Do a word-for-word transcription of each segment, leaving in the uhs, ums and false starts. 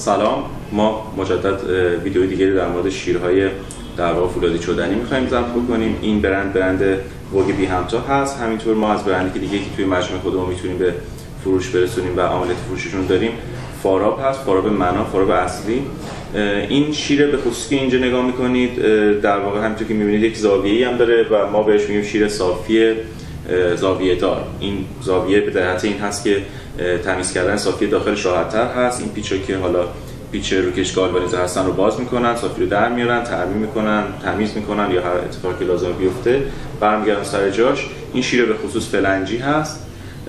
سلام، ما مجدد ویدیو دیگری در مورد شیرهای در واقع فولادی شدنی می‌خوایم ضبط بکنیم. این برند برند ووگ بی همتا هست. همینطور ما از برندی که دیگه که توی مجموعه خودمون میتونیم به فروش برسونیم و عملیات فروششون داریم فاراب هست، فاراب منا، فاراب اصلی. این شیر به خصوص که اینجا نگاه میکنید در واقع همونطور که میبینید یک زاویه‌ای هم داره و ما بهش میگیم شیر صافی زاویه دار. این زاویه به جهت این هست که تمیز کردن صافی داخلش راحت‌تر هست. این پیچا که حالا پیچ روکش گالوانیزه هستن رو باز میکنن، صافی رو در میارن، ترمیم میکنن، تمیز میکنن یا هر اتفاقی که لازم بیفته برمیگردن سر جاش. این شیر به خصوص فلنجی هست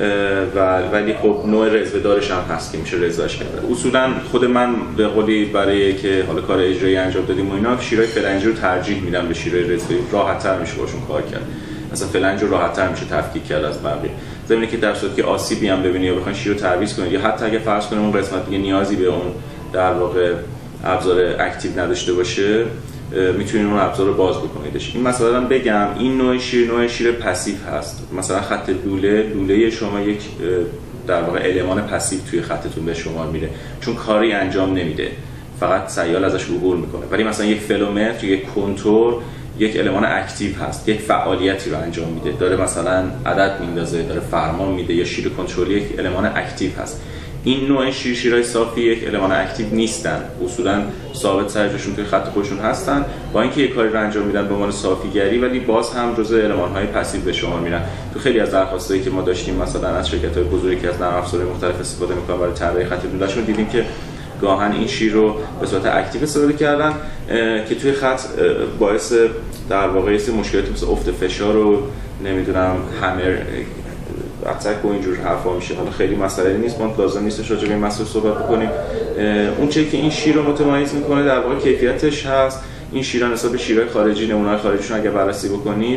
و ولی خب نوع رزوه دارش هم هست که میشه رزوهش کرد. اصولا خود من به قولی برای که حالا کار اجرایی انجام دادیم و اینا شیرای فلنجی رو ترجیح میدم به شیرای رزوه‌ای، راحت‌تر میشه باشون کار کرد. مثلا فلنج رو راحت‌تر میشه تفکیک کرد از بقیه. زمینه که در صورتی که آسیبی هم ببینید یا بخواید شیر رو تعویض کنید یا حتی اگه فرض کنیم اون قسمت دیگه نیازی به اون در واقع ابزار اکتیو نداشته باشه میتونید اون ابزار رو باز بکنیدش. این مثلا بگم این نوع شیر نوع شیر پسیو هست. مثلا خط لوله لوله شما یک در واقع المان پسیو توی خطتون به شما میره چون کاری انجام نمیده، فقط سیال ازش عبور میکنه. ولی مثلا یک فلومتر یک کنتور یک المان اکتیو هست، یک فعالیتی رو انجام میده، داره مثلا عدد میندازه، داره فرمان میده. یا شیر کنترلی یک المان اکتیو هست. این نوع شیر شیرهای صافی یک المان اکتیو نیستن، اصولا ثابت سر جاشون توی خط خودشون هستن، با اینکه یک کاری رو انجام میدن به عنوان صافیگری ولی باز هم جزء المان‌های پسیو به شما میرن. تو خیلی از درخواستایی که ما داشتیم مثلا از شرکت‌های بزرگی که از نرم افزارهای مختلف استفاده می‌کنن برای طراحی خط لوله‌شون دیدیم که گاهن این شیر رو به صورت اکتیو استفاده کردن که توی خط باعث در واقع مشکلاتی مثل افت فشار و نمیدونم همر اتک و اینجور حرفا میشه. حالا خیلی مسئله نیست، ما لازم نیستش راجع به این مسئله صحبت بکنیم. اون چیزی که این شیر رو متمایز میکنه در واقع کیفیتش هست. این شیران نسبت به شیرهای خارجی نمونه‌های خارجیشون اگه بررسی بکنید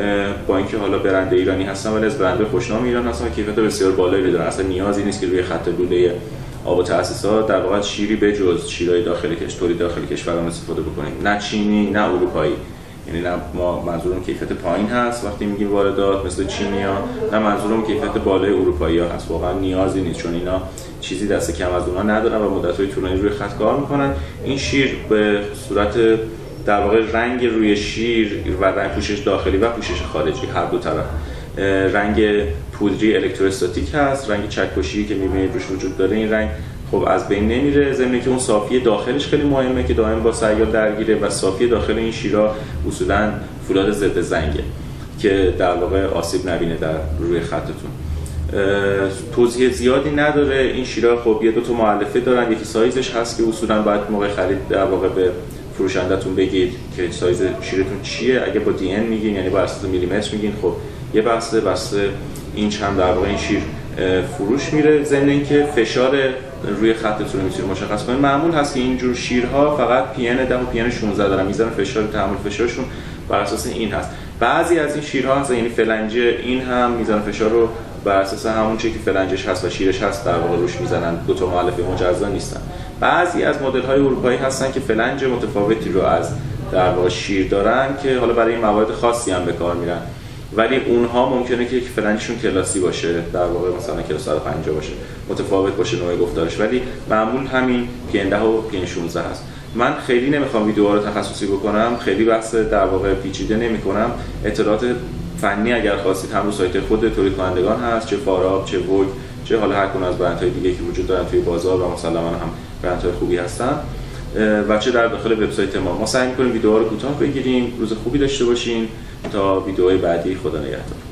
با اینکه حالا برند ایرانی هستن ولی از برند خوشنام ایران هستن، کیفیت بسیار بالایی دارن. اصلا نیازی نیست که روی خط لوله آب و تأسیسات در واقع شیری به جز شیرهای داخلی کش توری داخلی کشورمون استفاده بکنیم، نه چینی نه اروپایی. یعنی نه ما منظورم کیفیت پایین هست وقتی میگیم واردات مثل چینی‌ها، نه منظورم کیفیت بالای اروپایی‌ها هست. واقعا نیازی نیست چون اینا چیزی دست کم از اونها ندارن و مدت‌های طولانی روی خط کار میکنن. این شیر به صورت در واقع رنگ روی شیر و رنگ پوشش داخلی و پوشش خارجی هر دو طرف رنگ پودری الکتروستاتیک هست، رنگ چکشی که می‌بینید روش وجود داره این رنگ خب از بین نمیره. ضمن که اون صافی داخلش خیلی مهمه که دائم با سیال درگیره و صافی داخل این شیرها اصولا فولاد ضد زنگه که در واقع آسیب نبینه در روی خطتون. توضیح زیادی نداره. این شیرها خب یه دو تا مؤلفه دارن، یکی سایزش هست که اصولا باید موقع خرید در واقع به فروشنده‌تون بگید که سایز شیرتون چیه. اگه با دی ان میگین یعنی با اساس میلیمتر میگین خب یه بسته بسته اینچ هم در واقع این شیر فروش میره. ضمن اینکه فشار روی خطتون رو میتونید مشخص کنید. معمول هست که اینجور شیرها فقط پی ان ده و پی ان شانزده دارن، میزان فشار تحمل فشارشون بر اساس این هست. بعضی از این شیرها هست یعنی فلنج این هم میزان فشار رو بر اساس همون چیزی که فلنجش هست و شیرش هست در واقع روش میزنن، دو تا مؤلفه مجزا نیستن. بعضی از مدل های اروپایی هستن که فلنج متفاوتی رو از در واقع شیر دارن که حالا برای مواد خاصی هم به کار میرن، ولی اونها ممکنه که یک فلنجشون کلاسی باشه در واقع مثلا کلاس صد و پنجاه باشه، متفاوت باشه نوع گفتارش، ولی معمول همین پی ان ده و پی ان شانزده هست. من خیلی نمیخوام ویدیوها رو تخصصی بکنم، خیلی بحث در واقع پیچیده نمیکنم. اطلاعات فنی اگر خواستید هم رو سایت خود تولید کنندگان هست، چه فاراب چه ووگ چه حالا هر کدوم از برندهای دیگه که وجود دارن توی بازار و مسلماً هم برندهای خوبی هستن و چه در داخل وبسایت ما. ما سعی می‌کنیم ویدیوها رو کوتاه بگیریم. روز خوبی داشته باشین تا ویدیوهای بعدی. خدا نگهدار.